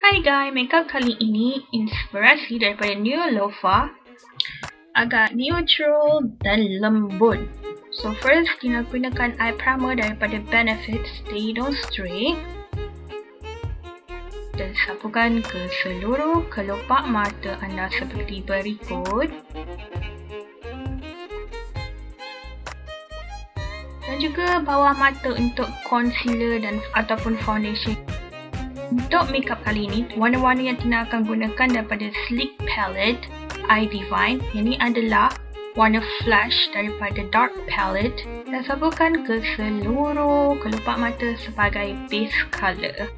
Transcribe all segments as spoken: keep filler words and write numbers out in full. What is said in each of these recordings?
Hai guys, makeup kali ini inspirasi daripada Neelofa, agak neutral dan lembut. So first, kita gunakan eye primer daripada Benefit Stay Don't Stray dan sapukan ke seluruh kelopak mata anda seperti berikut. Dan juga bawah mata untuk concealer dan ataupun foundation. Untuk makeup kali ini, warna-warna yang Tina akan gunakan daripada Sleek Palette I Divine. Ini adalah warna flash daripada Dark Palette dan sapukan ke seluruh kelopak mata sebagai base color.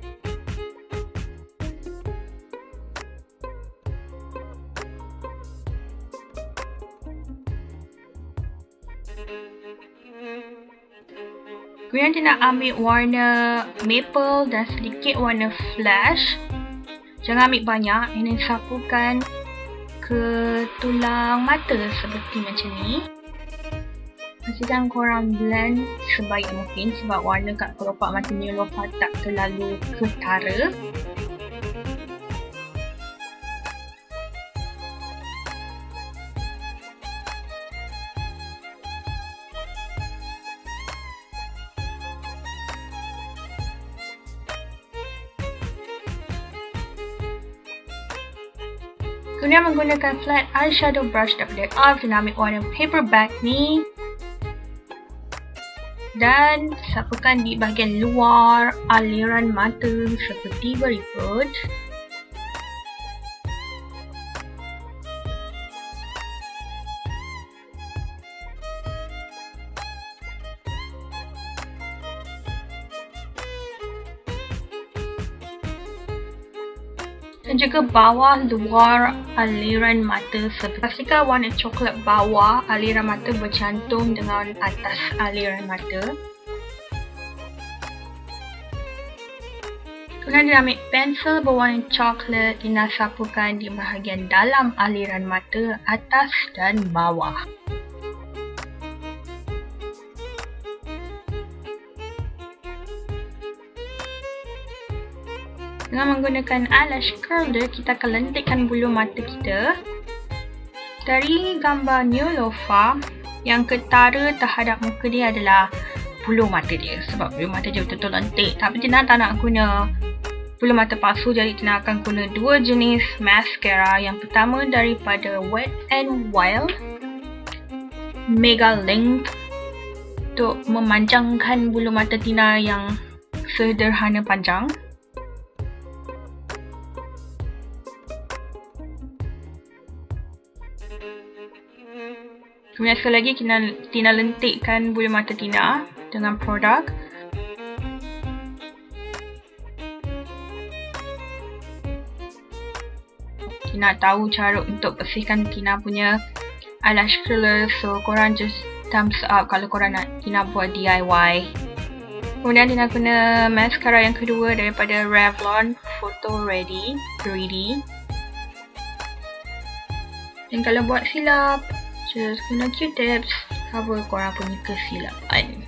Kemudian Tina ambil warna maple dan sedikit warna flash. Jangan ambil banyak. Ini sapukan ke tulang mata seperti macam ni. Pastikan korang blend sebaik mungkin sebab warna kat kelopak mata Neelofa tak terlalu ketara. Kemudian menggunakan flat eyeshadow brush daripada Elf dan ambil warna paperback ni dan sapukan di bahagian luar aliran mata seperti berikut. Dan juga bawah luar aliran mata. Pastikan warna coklat bawah aliran mata bercantum dengan atas aliran mata. Kemudian dia ambil pensel berwarna coklat, Tina sapukan di bahagian dalam aliran mata, atas dan bawah. Dengan menggunakan eyelash curler, kita akan lentikkan bulu mata kita. Dari gambar Neelofa, yang ketara terhadap muka dia adalah bulu mata dia. Sebab bulu mata dia betul-betul lentik. Tapi Tina tak nak guna bulu mata palsu, jadi Tina akan guna dua jenis mascara. Yang pertama daripada Wet n Wild Mega Length untuk memanjangkan bulu mata Tina yang sederhana panjang. Kemudian sekali lagi Tina, Tina lentikkan bulu mata Tina dengan produk. Tina tahu cara untuk bersihkan Tina punya eyelash curler, so korang just thumbs up kalau korang nak Tina buat D I Y. Kemudian Tina guna mascara yang kedua daripada Revlon Photo Ready three D. Dan kalau buat silap, just guna Q-tips cover korang punya kesilapan.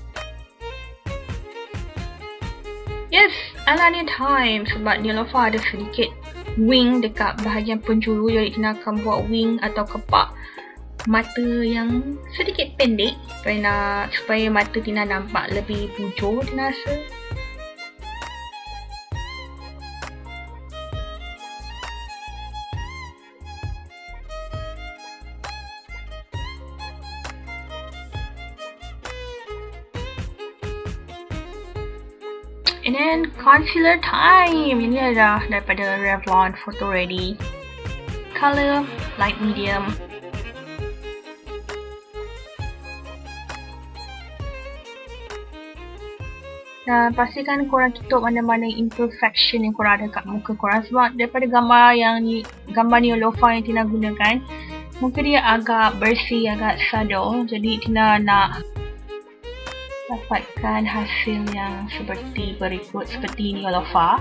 Yes, eyeliner time. Sebab Neelofa ada sedikit wing dekat bahagian penjuru, jadi Tina akan buat wing atau kepak mata yang sedikit pendek kerana supaya mata Tina nampak lebih bujur, Tina rasa. And then concealer time. Ini adalah daripada Revlon Photo Ready. Color light medium. Dan pastikan korang tutup mana-mana imperfection yang korang ada kat muka korang. Sebab daripada gambar yang ni, gambar Neelofa yang Tina gunakan, muka dia agak bersih, agak subtle. Jadi Tina nak dapatkan hasil yang seperti berikut, seperti Neelofa.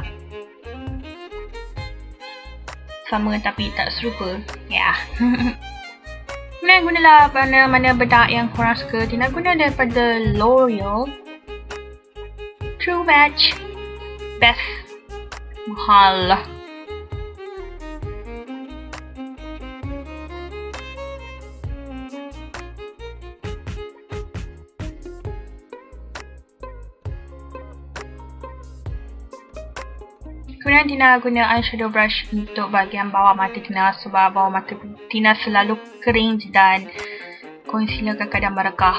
Sama tapi tak serupa. Ya. Yeah. Kemudian gunalah mana-mana bedak yang korang suka. Tina guna daripada L'Oreal True Match Best Mahal. Kemudian Tina guna eyeshadow brush untuk bahagian bawah mata Tina sebab bawah mata Tina selalu kering dan concealer kadang-kadang merekah.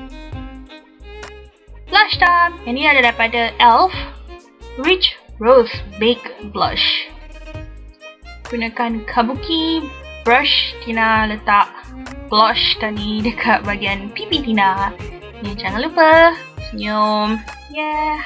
Blush time. Yang ni ada daripada e l f Rich Rose Baked Blush. Gunakan kabuki brush, Tina letak blush tadi dekat bahagian pipi Tina. Ni jangan lupa senyum. Yeah.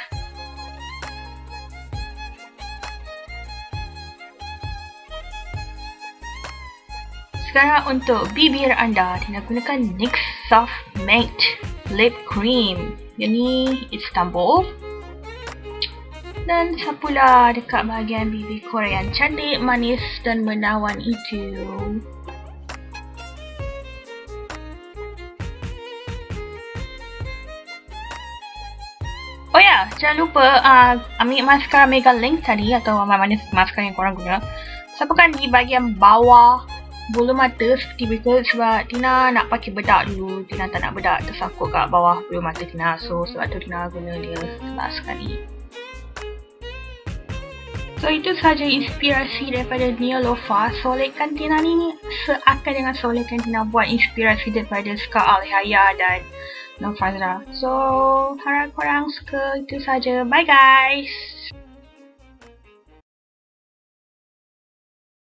Sekarang untuk bibir anda, Tina gunakan N Y X Soft Matte Lip Cream. Yang ni Istanbul. Dan sapulah dekat bahagian bibir korang yang cantik, manis dan menawan itu. Oh ya, jangan lupa uh, ambil maskara Mega Link tadi atau mana-mana maskara yang korang guna. Sapukan di bahagian bawah bulu mata seperti biasa sebab Tina nak pakai bedak dulu. Tina tak nak bedak tersangkut kat bawah bulu mata Tina. So sebab tu Tina guna dia sebelah sekali. So itu sahaja inspirasi daripada Neelofa. Solekan Tina ni seakan dengan solekan Tina buat inspirasi daripada Ska Alihaya dan Nofazra. So harap korang suka. Itu sahaja. Bye guys.